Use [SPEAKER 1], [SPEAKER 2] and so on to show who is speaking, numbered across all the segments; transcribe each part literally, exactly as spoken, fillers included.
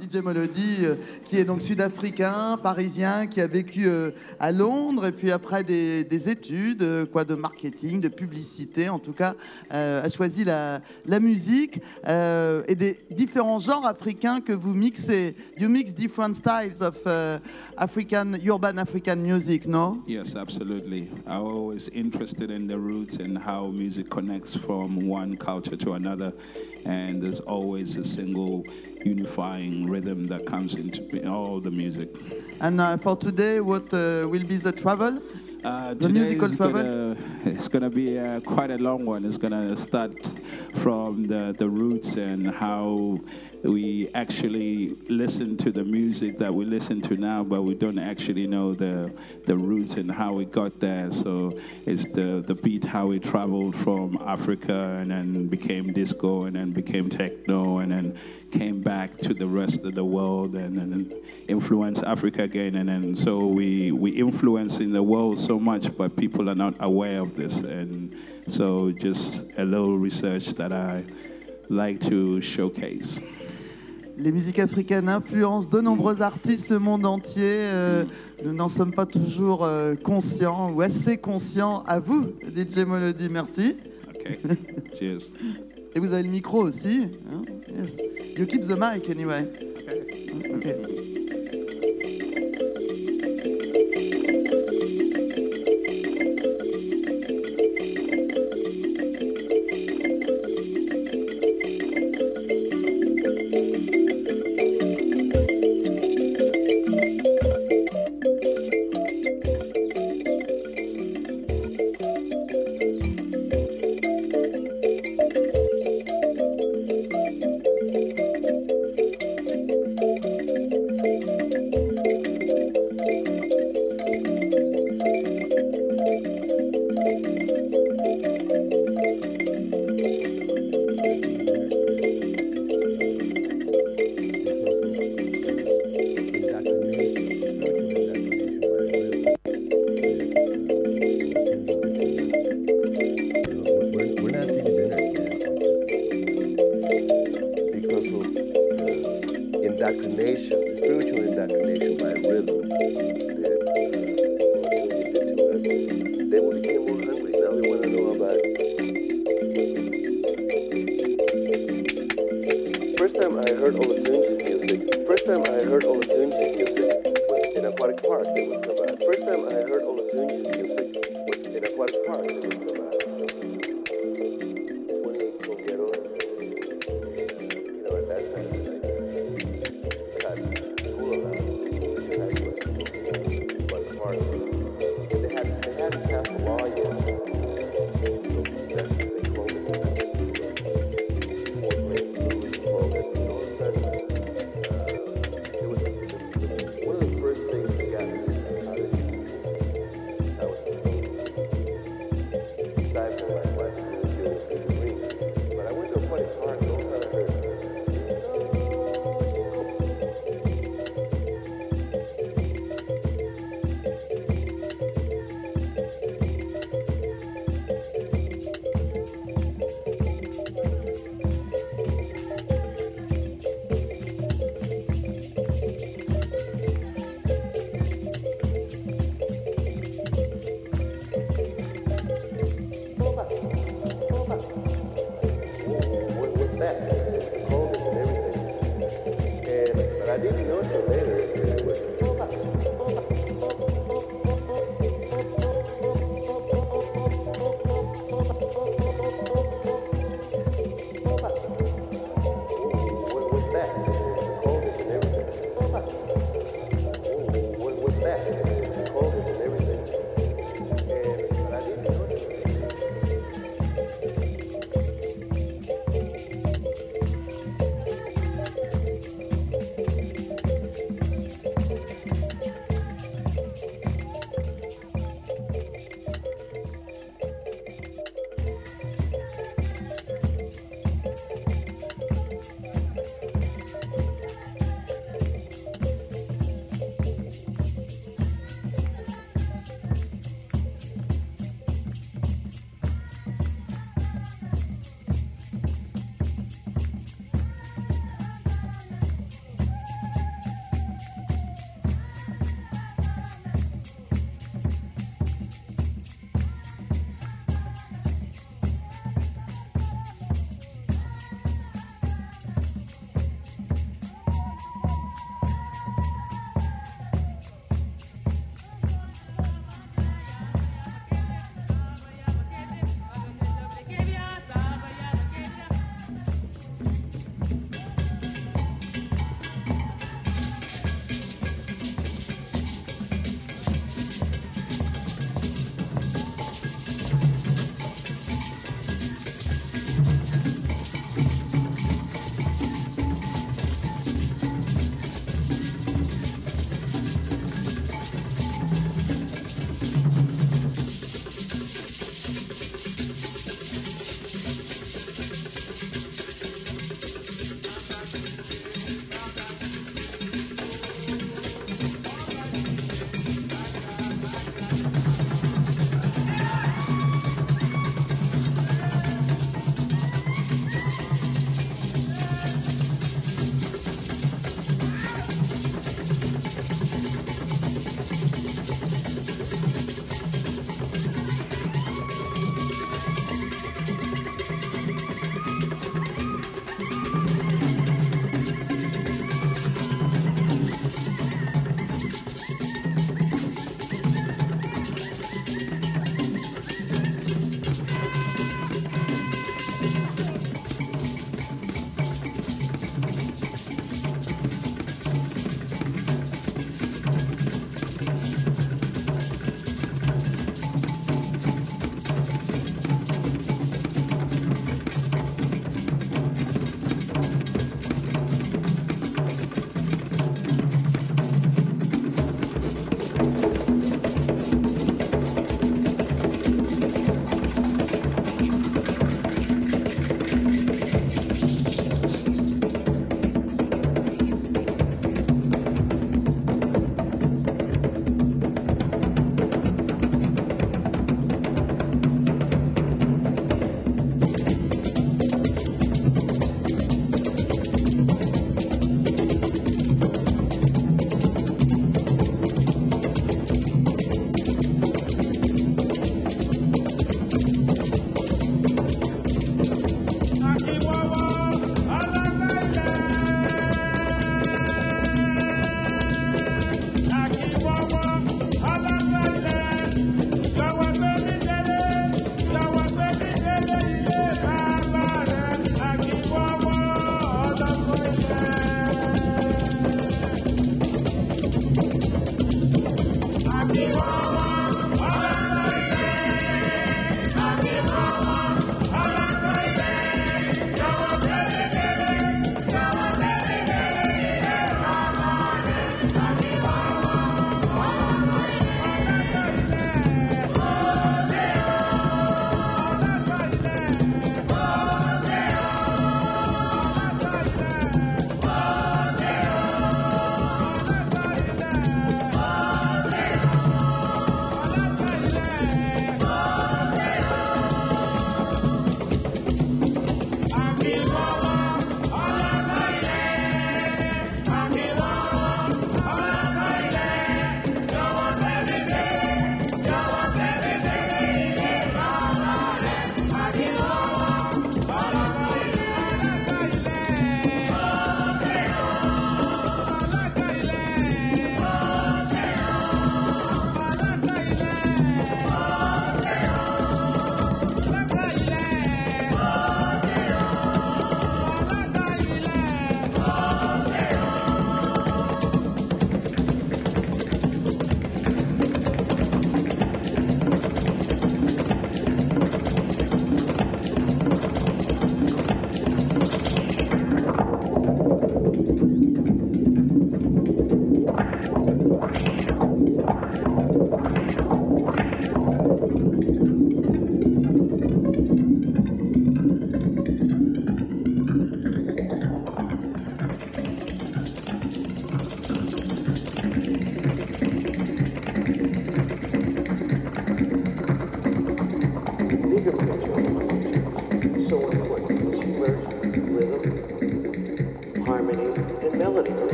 [SPEAKER 1] D J Laudi, euh, qui est donc sud-africain, parisien, qui a vécu euh, à Londres, et puis après des, des études euh, quoi, de marketing, de publicité, en tout cas, euh, a choisi la, la musique euh, et des différents genres africains que vous mixez. You mix different styles of uh, African, urban African music, no?
[SPEAKER 2] Yes, absolutely. I'm always interested in the roots and how music connects from one culture to another, and there's always a single unifying rhythm that comes into all the music.
[SPEAKER 1] And uh, for today, what uh, will be the travel?
[SPEAKER 2] Uh,
[SPEAKER 1] the musical travel?
[SPEAKER 2] Gonna, it's going to be uh, quite a long one. It's going to start from the, the roots and how we actually listen to the music that we listen to now, but we don't actually know the the roots and how we got there. So it's the, the beat, how we traveled from Africa and then became disco and then became techno and then came back to the rest of the world and then influenced Africa again. And then so we, we influence in the world so much, but people are not aware of this. And so just a little research that I like to showcase.
[SPEAKER 1] Les musiques africaines influencent de nombreux artistes le monde entier. Euh, nous n'en sommes pas toujours euh, conscients ou assez conscients. À vous, D J Laudi, merci.
[SPEAKER 2] Okay. Cheers.
[SPEAKER 1] Et vous avez le micro aussi. Hein? Yes. You keep the mic anyway. Okay. Okay.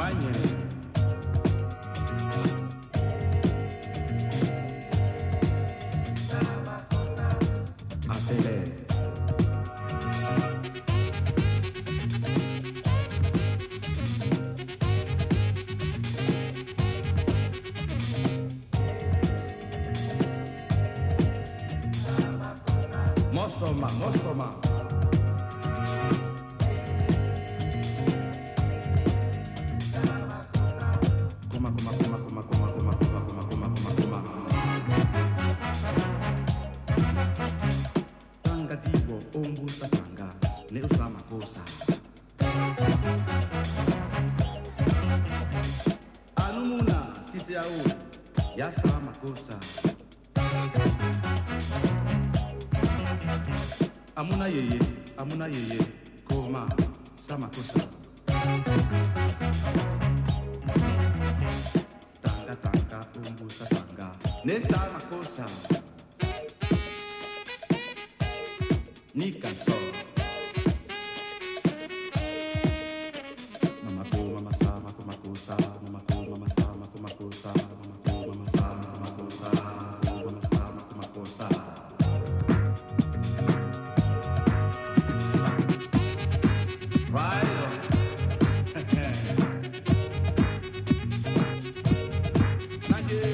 [SPEAKER 3] Mosoma, Mosoma. Kuma, kuma, kuma, kuma, kuma, kuma, kuma, kuma, kuma, kuma, kuma. Tanga tibo, ombu satanga, ne usama kosa. Anumuna, sisi au, ya sama kosa. Amuna yeye, amuna yeye, koma, sama kosa. Tanga tanga, umbu satanga, ne sama kosa. Ni canso. Mama ko, mama sama, kuma kosa, mama ko, mama sama, kuma kosa, mama ko, mama sama, kuma kosa, mama sama, kuma kosa. Right on. Thank you.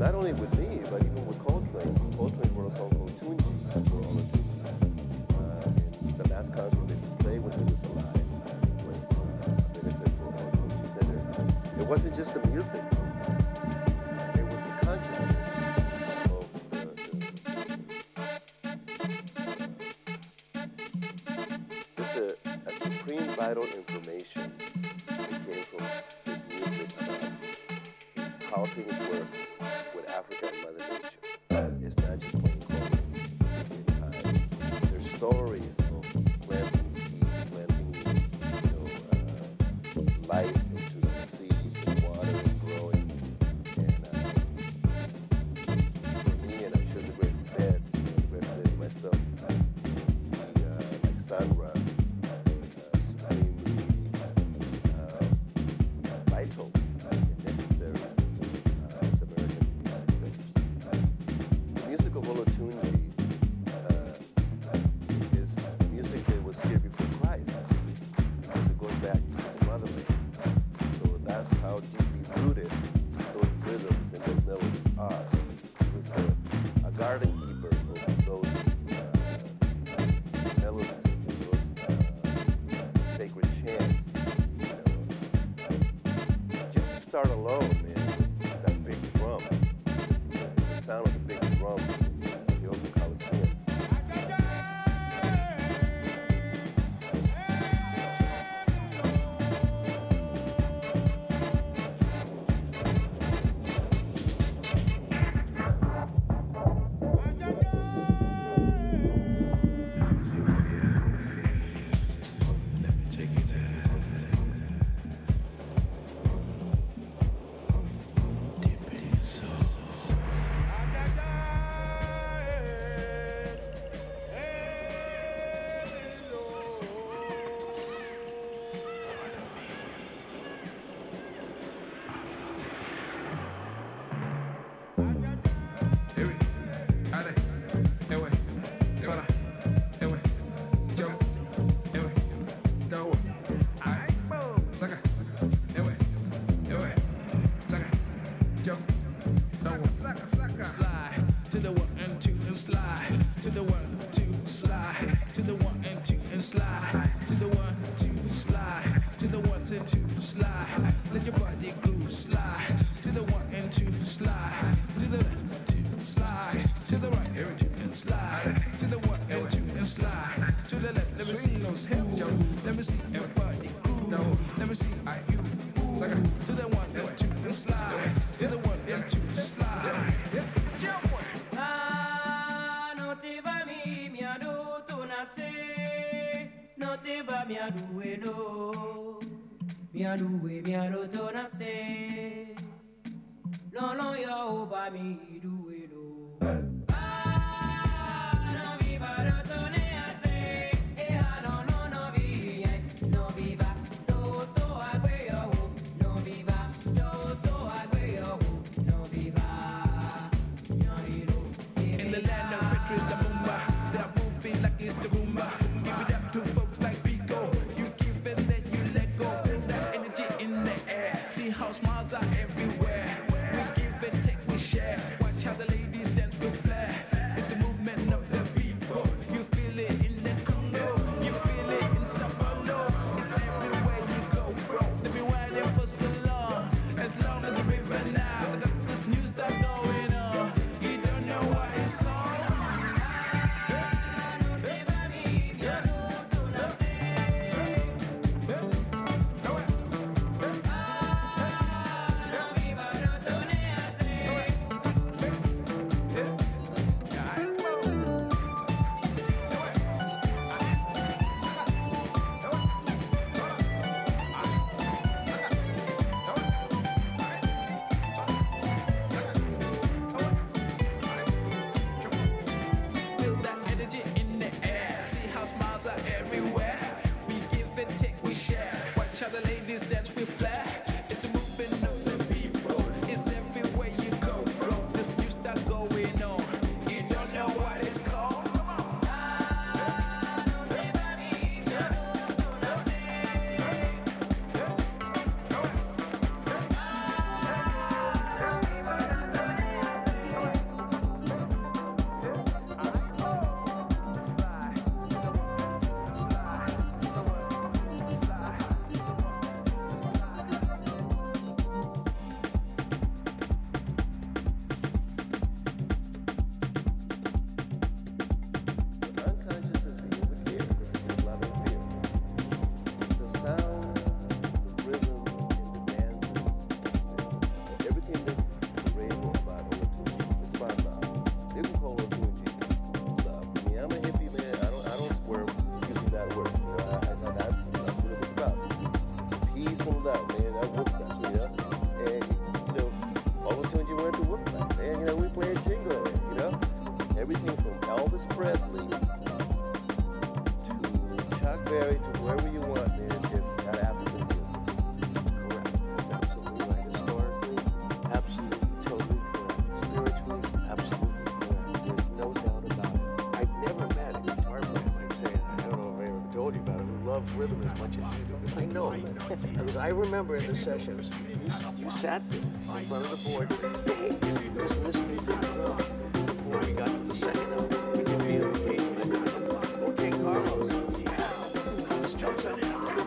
[SPEAKER 4] not only with me, but even with Coltrane. Coltrane wrote a song called Tunji for all of you. Uh, and the last concert that he played when he was alive was uh, a benefit for all Tunji Center. It wasn't just the music. It was the consciousness of the, the It's a, a supreme vital information that came from his music about how things work with Africa and Mother Nature. It's not just plain clothing. There's stories of planting seeds, planting, you know, uh, light into some seeds and water and growing. And uh, for me, and I'm sure the Grateful Dead, you know, the Grateful Dead myself, the, uh, like Sun Ra, vital and necessary uh, as American music makers. The music of Olatunji uh, is music that was here before Christ, because it goes back to the motherland. So that's how deeply rooted those rhythms and those melodies are. He was a, a garden keeper of those uh, melodies, those uh, sacred chants. Start alone, man, with that big drum, the sound of the big drum in the open Coliseum.
[SPEAKER 5] Smiles are everywhere. We give and take, we share. Watch how the ladies
[SPEAKER 4] They can call it doing love. I mean, I'm a hippie man. I don't, I don't swerve using that word. You know, I, I, that's, that's what it's about. Peace and love, man. That wolf fest, you know. And you know, all the tunes you went to wolf fest, man. You know, we played jingle, you know. Everything from Elvis Presley to Chuck Berry to wherever you want, man. Just got African music. Correct. That's absolutely right. Historically, absolutely, totally correct. Spiritually, absolutely correct. There's no doubt about it. I've never met a guitar player like saying, I don't know if I ever told you about it, who loves rhythm as much as you do. Because I know, because I remember in the sessions, you, you sat there in front of the board, just listening to the drum before we got to the second note. You could feel the beat, and I go, okay, Carlos, yeah, this jumps out.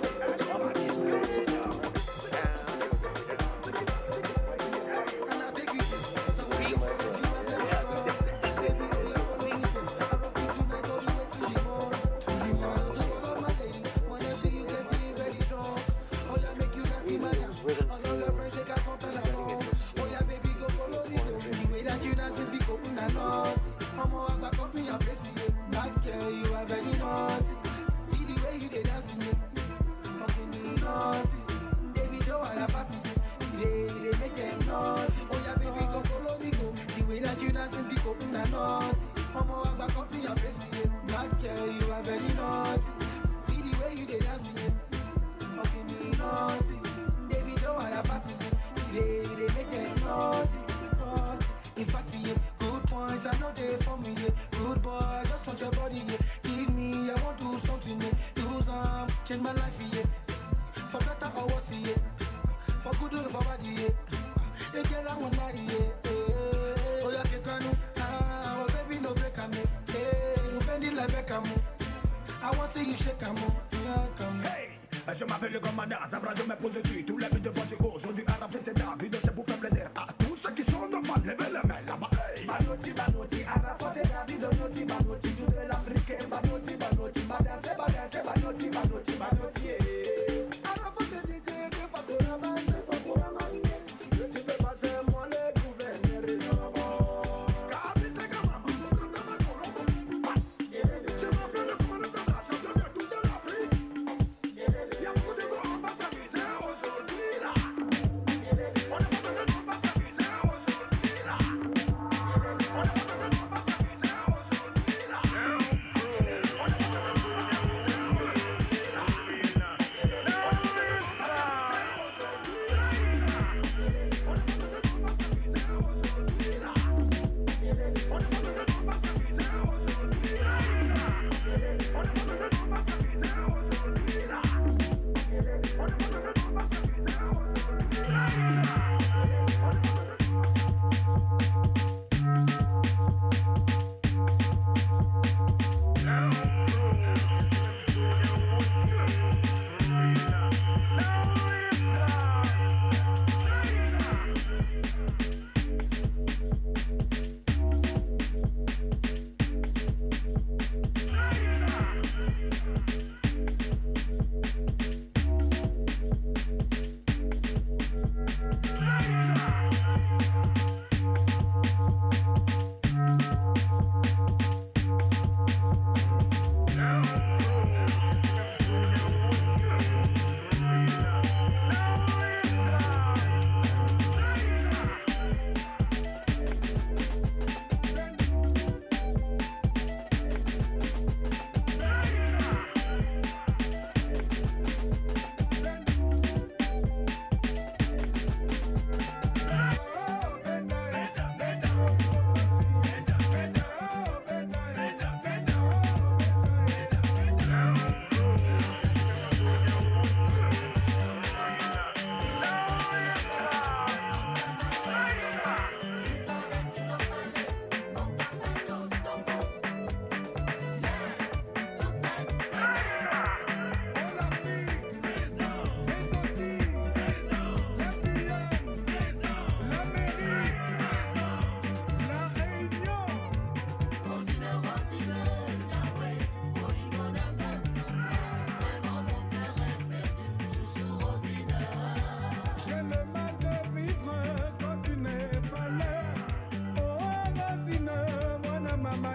[SPEAKER 5] Je m'appelle le commandant, ça bras je me pose dessus. Tous les buts de pensée aujourd'hui à la fête David, c'est pour faire plaisir à tous ceux qui sont normaux. Levez les mains là-bas. Banoti, Banoti, à la fête David, Banoti, Banoti, tout de l'Afrique, Banoti, Banoti, Badanse, Badanse, Banoti, Banoti, Banoti. À la fête D J, deux fois pour la main, deux fois pour la main. Tu peux passer moi les gouverneurs et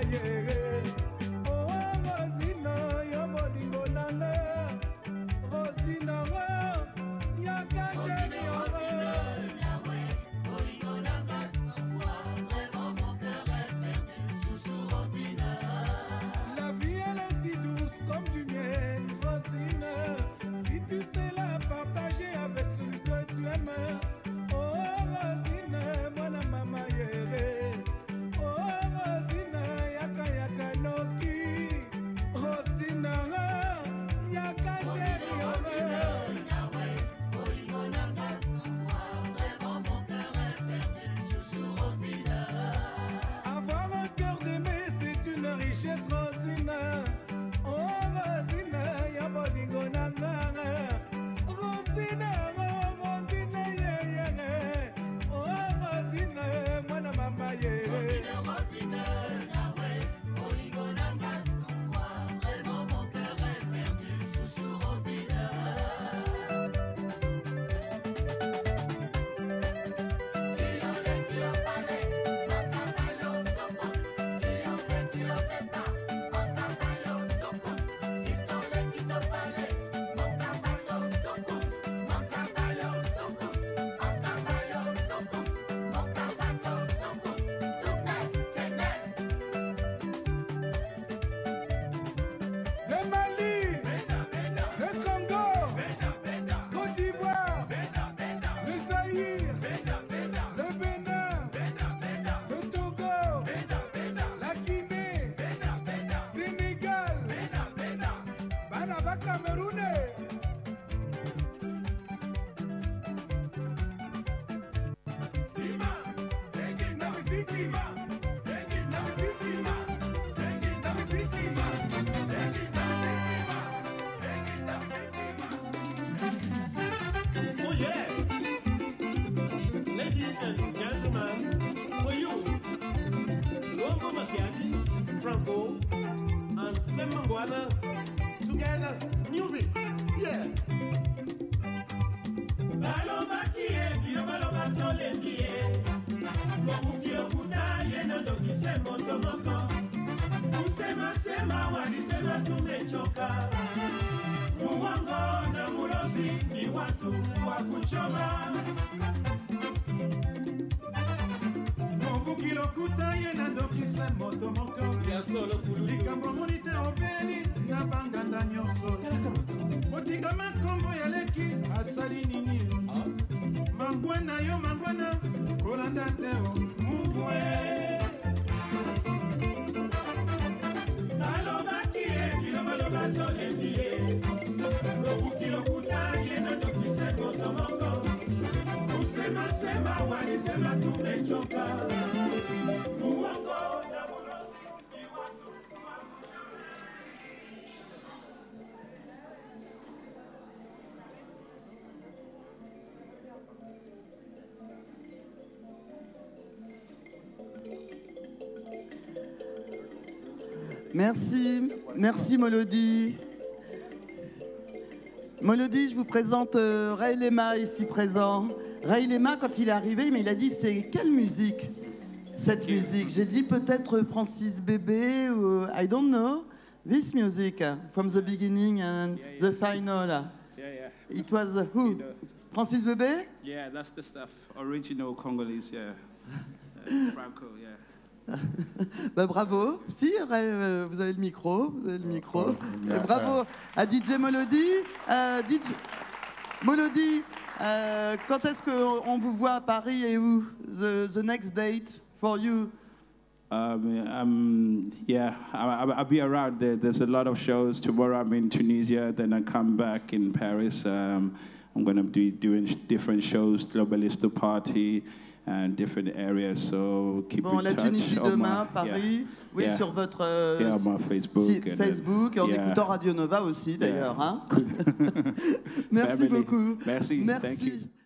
[SPEAKER 5] yere. Oh, Rosina, ya bolingo nanga. Rosina, ya cacheri. La vie elle est si douce comme du miel, Rosina. Si tu sais la partager avec celui que tu aimes. Oh Rosina, moi la mama yere. Oh Rosina, yaka yaka noki. Rosina, yaka chéri. Avoir un cœur d'aimer, c'est une richesse, Rosina. Oh Rosina, ya bolingo nanga. Rosina, oh Rosina, yeah, yeah. Oh Rosina, mwana mama, yeah. Rosina, Rosina, nawe, bolingo nanga. Sans toi, vraiment mon cœur est perdu. Chouchou Rosina. Le Mali, le Congo, Côte d'Ivoire, le Zaïre, le Bénin, le Togo, la Guinée, Sénégal, Banaba Camerounais.
[SPEAKER 6] Oh yeah! Ladies and gentlemen, for you, Luambo Makiadi, Franco, and Sembangwana, together, new beat, yeah! Balo Makie, Biobalo Batole Bie, Mokukio Kuta, Yenando Kisemo Tomoko, Usema Sema, Wadisema Tumechoka. Muwango na mulozi ni watu wa kuchoma. Mobuki lokuta yena ndokise moto moko. Ya solo kulutu. Likambo monite obeli na banganda nyoso. Botinga makombo ya leki asali nini. Mangwana yo mangwana kolanda teo. Mungwe. Nalobaki e kilomaloba tolembie. Ukilokuta yena tokise moto moko. Usema sema walisema tumechoka. Muongo na mulosi ni watu wa
[SPEAKER 1] Merci, merci Laudi. Laudi, je vous présente euh, Ray Lema ici présent. Ray Lema, quand il est arrivé, mais il a dit c'est quelle musique cette musique? J'ai dit peut-être Francis Bébé ou I don't know. This music from the beginning and
[SPEAKER 2] Yeah, yeah.
[SPEAKER 1] the final.
[SPEAKER 2] Yeah, yeah.
[SPEAKER 1] It was uh, who?
[SPEAKER 2] You know.
[SPEAKER 1] Francis Bébé?
[SPEAKER 2] Yeah, that's the stuff. Original Congolese, yeah. Uh, Franco, yeah.
[SPEAKER 1] Bah, bravo. Si, Ray, euh, vous avez le micro. Vous avez le micro.
[SPEAKER 7] Yeah.
[SPEAKER 1] Et bravo à D J Laudi. Euh, D J Laudi, euh, quand est-ce qu'on vous voit à Paris et où? The, the next date for you?
[SPEAKER 2] Um, um, yeah, I, I- I'll be around there. There's a lot of shows. Tomorrow I'm in Tunisia, then I come back in Paris. Um, I'm going to be doing sh- different shows, Globalisto party, and different areas. So keep
[SPEAKER 1] Bon,
[SPEAKER 2] in
[SPEAKER 1] la
[SPEAKER 2] touch.
[SPEAKER 1] Tunisie
[SPEAKER 2] on
[SPEAKER 1] demain,
[SPEAKER 2] my-
[SPEAKER 1] Paris.
[SPEAKER 2] yeah.
[SPEAKER 1] Oui,
[SPEAKER 2] Yeah.
[SPEAKER 1] sur votre euh,
[SPEAKER 2] Yeah, on my Facebook.
[SPEAKER 1] si-
[SPEAKER 2] and then-
[SPEAKER 1] Facebook et en
[SPEAKER 2] yeah.
[SPEAKER 1] écoutant Radio Nova aussi, d'ailleurs.
[SPEAKER 2] Yeah.
[SPEAKER 1] Hein. Merci
[SPEAKER 2] Family.
[SPEAKER 1] beaucoup.
[SPEAKER 2] Merci.
[SPEAKER 1] Merci.
[SPEAKER 2] Thank you.